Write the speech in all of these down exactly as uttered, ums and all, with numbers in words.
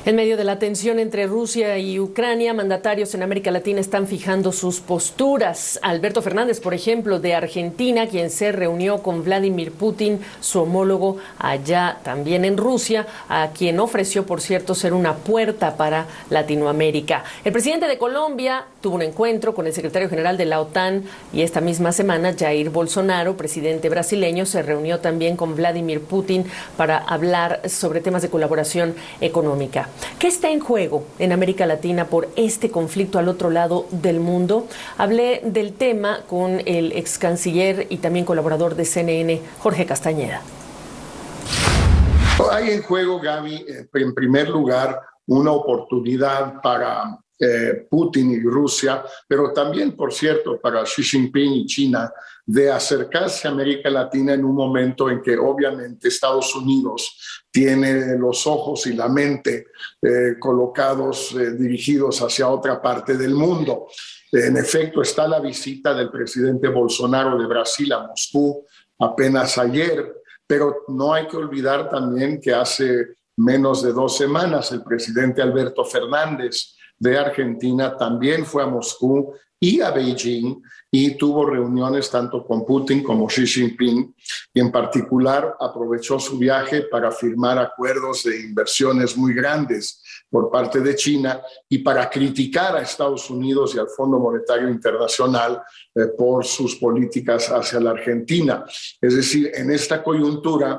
En medio de la tensión entre Rusia y Ucrania, mandatarios en América Latina están fijando sus posturas. Alberto Fernández, por ejemplo, de Argentina, quien se reunió con Vladimir Putin, su homólogo allá también en Rusia, a quien ofreció, por cierto, ser una puerta para Latinoamérica. El presidente de Colombia tuvo un encuentro con el secretario general de la OTAN y esta misma semana Jair Bolsonaro, presidente brasileño, se reunió también con Vladimir Putin para hablar sobre temas de colaboración económica. ¿Qué está en juego en América Latina por este conflicto al otro lado del mundo? Hablé del tema con el ex canciller y también colaborador de C N N, Jorge Castañeda. Hay en juego, Gaby, en primer lugar, una oportunidad para eh, Putin y Rusia, pero también, por cierto, para Xi Jinping y China, de acercarse a América Latina en un momento en que obviamente Estados Unidos tiene los ojos y la mente eh, colocados, eh, dirigidos hacia otra parte del mundo. En efecto, está la visita del presidente Bolsonaro de Brasil a Moscú apenas ayer, pero no hay que olvidar también que hace menos de dos semanas el presidente Alberto Fernández de Argentina también fue a Moscú y a Beijing y tuvo reuniones tanto con Putin como Xi Jinping, y en particular aprovechó su viaje para firmar acuerdos de inversiones muy grandes por parte de China y para criticar a Estados Unidos y al Fondo Monetario Internacional eh, por sus políticas hacia la Argentina. Es decir, en esta coyuntura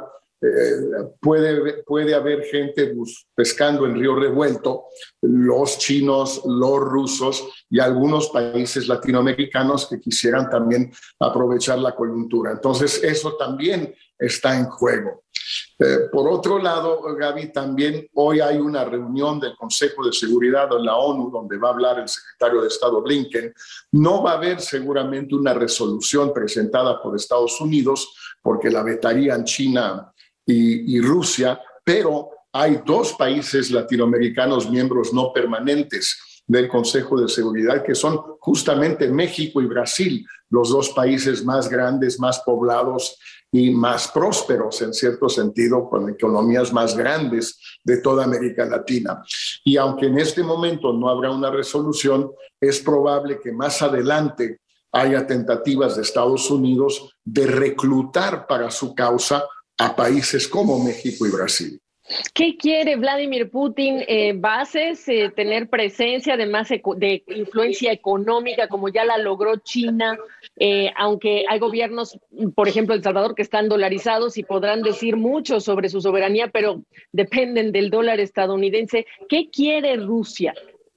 Eh, puede, puede haber gente pescando en río revuelto, los chinos, los rusos y algunos países latinoamericanos que quisieran también aprovechar la coyuntura. Entonces, eso también está en juego. Eh, por otro lado, Gaby, también hoy hay una reunión del Consejo de Seguridad de la ONU donde va a hablar el secretario de Estado Blinken. No va a haber seguramente una resolución presentada por Estados Unidos porque la vetarían China Y, y Rusia, pero hay dos países latinoamericanos miembros no permanentes del Consejo de Seguridad, que son justamente México y Brasil, los dos países más grandes, más poblados y más prósperos, en cierto sentido, con economías más grandes de toda América Latina. Y aunque en este momento no habrá una resolución, es probable que más adelante haya tentativas de Estados Unidos de reclutar para su causa a países como México y Brasil. ¿Qué quiere Vladimir Putin? Eh, ¿Bases, eh, tener presencia además de influencia económica como ya la logró China? Eh, aunque hay gobiernos, por ejemplo El Salvador, que están dolarizados y podrán decir mucho sobre su soberanía, pero dependen del dólar estadounidense. ¿Qué quiere Rusia?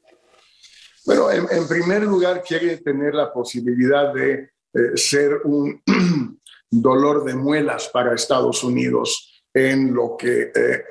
Bueno, en, en primer lugar quiere tener la posibilidad de eh, ser un dolor de muelas para Estados Unidos en lo que eh,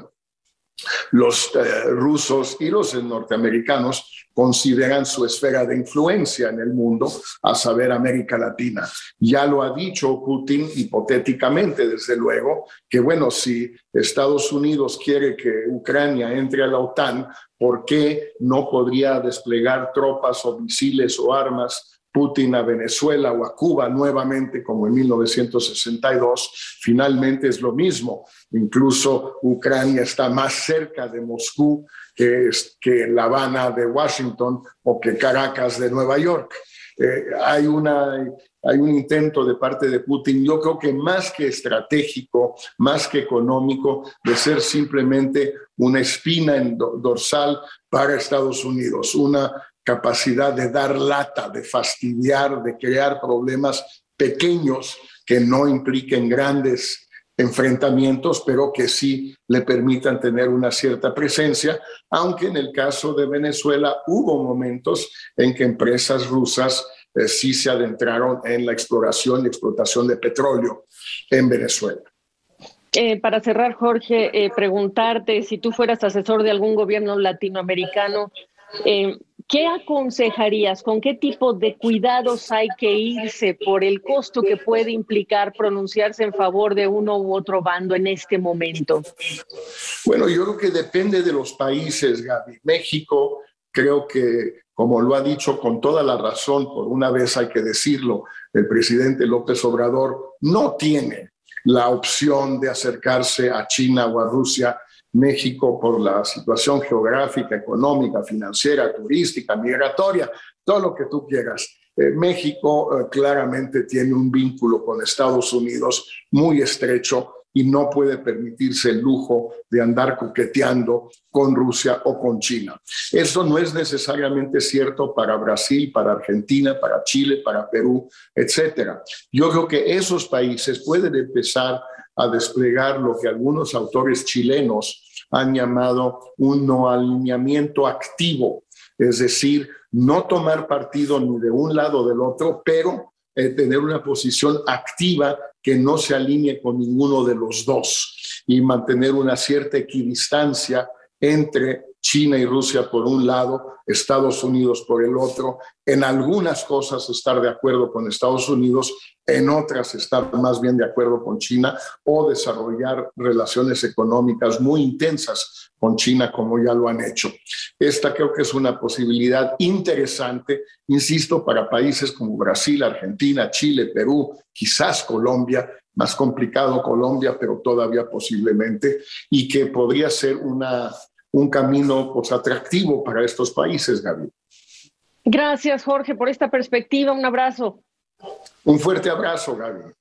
los eh, rusos y los norteamericanos consideran su esfera de influencia en el mundo, a saber, América Latina. Ya lo ha dicho Putin hipotéticamente, desde luego, que bueno, si Estados Unidos quiere que Ucrania entre a la OTAN, ¿por qué no podría desplegar tropas o misiles o armas Putin a Venezuela o a Cuba nuevamente como en mil novecientos sesenta y dos? Finalmente es lo mismo. Incluso Ucrania está más cerca de Moscú que, que La Habana de Washington o que Caracas de Nueva York. Eh, hay, una, hay un intento de parte de Putin, yo creo que más que estratégico, más que económico, de ser simplemente una espina en do, dorsal para Estados Unidos, una capacidad de dar lata, de fastidiar, de crear problemas pequeños que no impliquen grandes enfrentamientos, pero que sí le permitan tener una cierta presencia, aunque en el caso de Venezuela hubo momentos en que empresas rusas eh, sí se adentraron en la exploración y explotación de petróleo en Venezuela. Eh, para cerrar, Jorge, eh, preguntarte si tú fueras asesor de algún gobierno latinoamericano, eh, ¿qué aconsejarías? ¿Con qué tipo de cuidados hay que irse por el costo que puede implicar pronunciarse en favor de uno u otro bando en este momento? Bueno, yo creo que depende de los países, Gaby. México, creo que, como lo ha dicho con toda la razón, por una vez hay que decirlo, el presidente López Obrador no tiene la opción de acercarse a China o a Rusia México por la situación geográfica, económica, financiera, turística, migratoria, todo lo que tú quieras. Eh, México eh, claramente tiene un vínculo con Estados Unidos muy estrecho y no puede permitirse el lujo de andar coqueteando con Rusia o con China. Eso no es necesariamente cierto para Brasil, para Argentina, para Chile, para Perú, etcétera. Yo creo que esos países pueden empezar a desplegar lo que algunos autores chilenos han llamado un no alineamiento activo, es decir, no tomar partido ni de un lado o del otro, pero eh, tener una posición activa que no se alinee con ninguno de los dos y mantener una cierta equidistancia entre China y Rusia por un lado, Estados Unidos por el otro, en algunas cosas estar de acuerdo con Estados Unidos, en otras estar más bien de acuerdo con China o desarrollar relaciones económicas muy intensas con China como ya lo han hecho. Esta creo que es una posibilidad interesante, insisto, para países como Brasil, Argentina, Chile, Perú, quizás Colombia, más complicado Colombia, pero todavía posiblemente, y que podría ser una, un camino pues, atractivo para estos países, Gaby. Gracias, Jorge, por esta perspectiva. Un abrazo. Un fuerte abrazo, Gaby.